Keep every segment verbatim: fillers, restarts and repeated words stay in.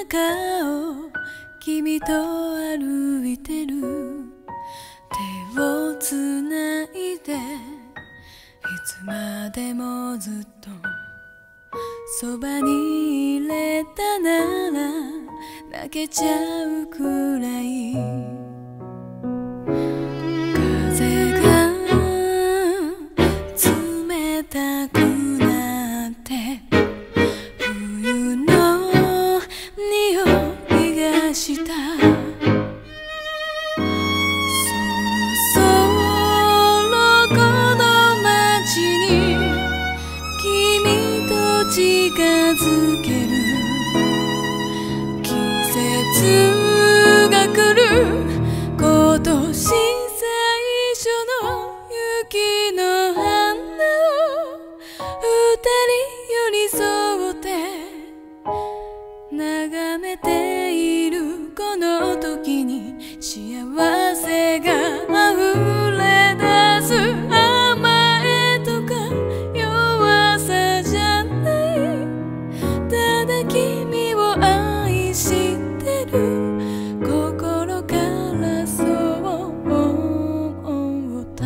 中を君と歩いてる。手をつないでいつまでもずっとそばにいれたなら泣けちゃうくらい。風が冷たくなって冬の匂いがした。そろそろこの街に君と近づける。季節が来る。今年最初の雪の花を二人寄り添って眺めている。この時に幸せが溢れ出す。甘えとか弱さじゃない。ただ君を愛してる。心からそう思った。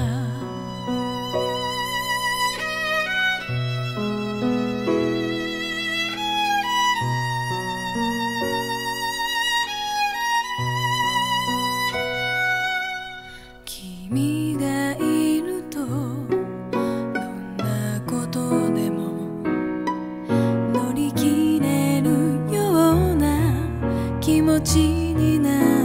君がいるとどんなことでも乗り切れるような気持ちになる。